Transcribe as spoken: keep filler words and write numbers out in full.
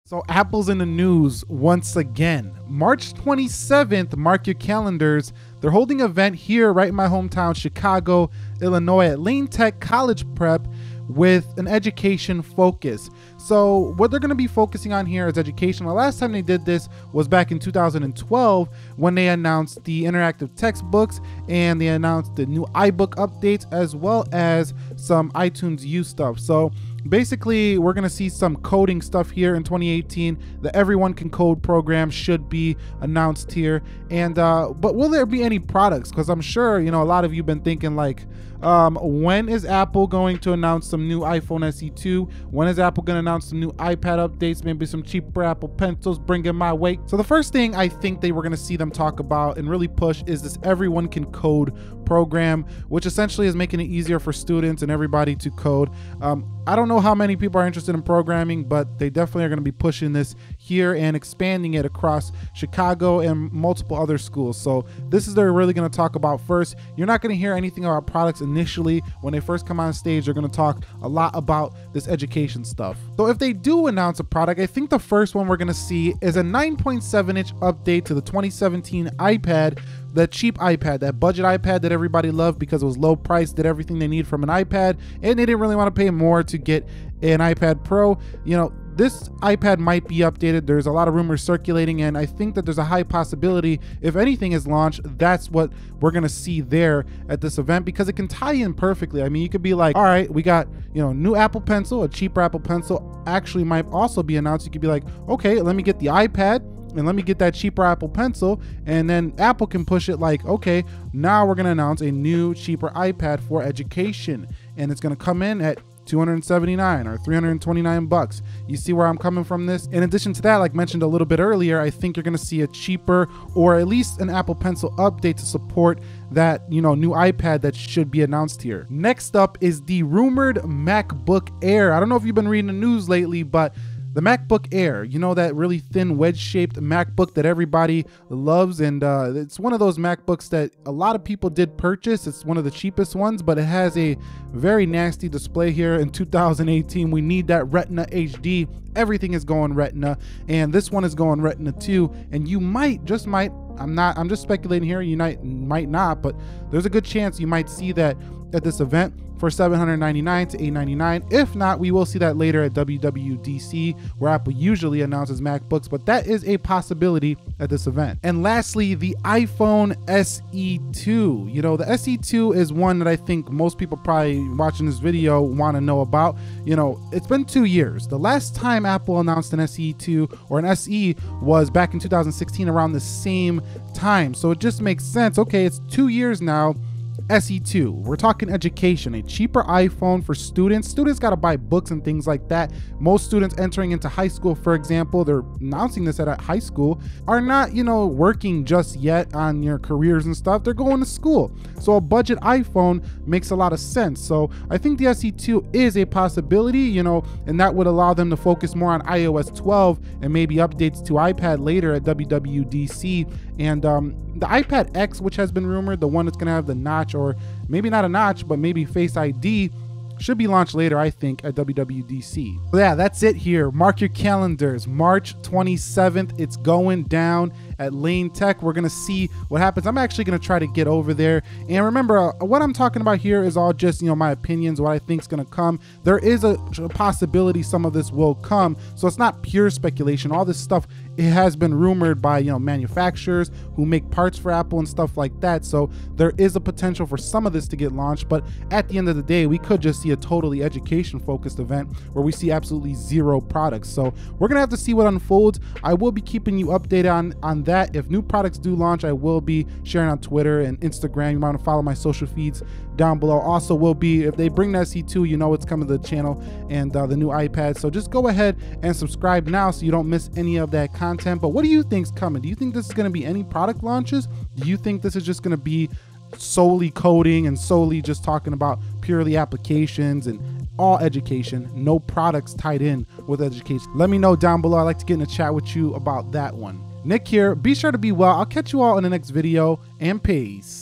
So Apple's in the news once again. March twenty-seventh, mark your calendars. They're holding an event here right in my hometown, Chicago, Illinois, at Lane Tech College Prep with an education focus. So what they're going to be focusing on here is education. The last time they did this was back in two thousand twelve when they announced the interactive textbooks and they announced the new iBook updates as well as some iTunes U stuff. So basically, we're going to see some coding stuff here in twenty eighteen. The Everyone Can Code program should be announced here. And uh, but will there be any products? Because I'm sure, you know, a lot of you have been thinking like, um, when is Apple going to announce some new iPhone S E two? When is Apple going to announce some new iPad updates? Maybe some cheaper Apple Pencils, bring it my way. So the first thing I think they were going to see them talk about and really push is this Everyone Can Code program, which essentially is making it easier for students and everybody to code. Um, I don't know how many people are interested in programming, but they definitely are going to be pushing this here and expanding it across Chicago and multiple other schools. So this is they're really going to talk about first. You're not going to hear anything about products initially. When they first come on stage, they're going to talk a lot about this education stuff. So if they do announce a product, I think the first one we're going to see is a nine point seven inch update to the twenty seventeen iPad, that cheap iPad, that budget iPad that everybody loved because it was low price, did everything they need from an iPad, and they didn't really want to pay more to get an iPad Pro. You know, this iPad might be updated. There's a lot of rumors circulating, and I think that there's a high possibility if anything is launched, that's what we're gonna see there at this event because it can tie in perfectly. I mean, you could be like, all right, we got, you know, new Apple Pencil, a cheaper Apple Pencil actually might also be announced. You could be like, okay, let me get the iPad and let me get that cheaper Apple Pencil, and then Apple can push it like, okay, now we're gonna announce a new cheaper iPad for education, and it's gonna come in at two hundred seventy-nine or three hundred twenty-nine bucks. You see where I'm coming from this? In addition to that, like mentioned a little bit earlier, I think you're gonna see a cheaper or at least an Apple Pencil update to support that, you know, new iPad that should be announced here. Next up is the rumored MacBook Air. I don't know if you've been reading the news lately, but the MacBook Air, you know, that really thin wedge-shaped MacBook that everybody loves, and uh, it's one of those MacBooks that a lot of people did purchase. It's one of the cheapest ones, but it has a very nasty display here in two thousand eighteen. We need that Retina H D. Everything is going Retina, and this one is going Retina too, and you might, just might, I'm not, I'm just speculating here, you might, might not, but there's a good chance you might see that at this event for seven hundred ninety-nine to eight ninety-nine. If not, we will see that later at W W D C, where Apple usually announces MacBooks, but that is a possibility at this event. And lastly, the iPhone S E two. You know, the S E two is one that I think most people probably watching this video want to know about. You know, it's been two years. The last time Apple announced an S E two or an S E was back in two thousand sixteen around the same time. So it just makes sense. Okay, it's two years now. S E two, we're talking education, a cheaper iPhone for students. Students got to buy books and things like that. Most students entering into high school, for example, they're announcing this at a high school, are not, you know, working just yet on your careers and stuff. They're going to school. So a budget iPhone makes a lot of sense. So I think the S E two is a possibility, you know, and that would allow them to focus more on i O S twelve and maybe updates to iPad later at W W D C. And um, the iPad X, which has been rumored, the one that's going to have the notch, or maybe not a notch, but maybe Face I D, should be launched later, I think, at W W D C. So yeah, that's it here. Mark your calendars. March twenty-seventh, it's going down at Lane Tech. We're gonna see what happens. I'm actually gonna try to get over there. And remember, uh, what I'm talking about here is all just, you know, my opinions, what I think is gonna come. There is a, a possibility some of this will come, so it's not pure speculation. All this stuff, it has been rumored by, you know, manufacturers who make parts for Apple and stuff like that. So there is a potential for some of this to get launched, but at the end of the day, we could just see a totally education focused event where we see absolutely zero products. So we're gonna have to see what unfolds. I will be keeping you updated on on that. If new products do launch, I will be sharing on Twitter and Instagram. You might want to follow my social feeds down below. Also will be, if they bring the S E two, you know it's coming to the channel, and uh, the new iPad. So just go ahead and subscribe now so you don't miss any of that content. But what do you think's coming? Do you think this is going to be any product launches? Do you think this is just going to be solely coding and solely just talking about purely applications and all education, no products tied in with education? Let me know down below. I'd like to get in a chat with you about that one. Nick here. Be sure to be well. I'll catch you all in the next video, and peace.